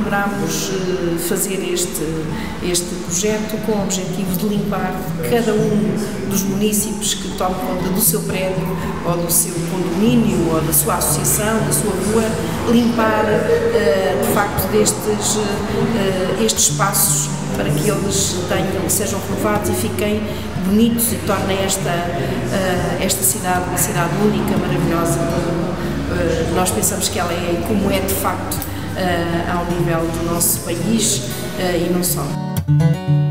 procuramos fazer este projeto com o objetivo de limpar cada um dos municípios que tomam conta do seu prédio, ou do seu condomínio, ou da sua associação, da sua rua, limpar de facto estes espaços para que eles sejam renovados e fiquem bonitos e tornem esta cidade uma cidade única, maravilhosa, como nós pensamos que ela é e como é de facto ao nível do nosso país e não só.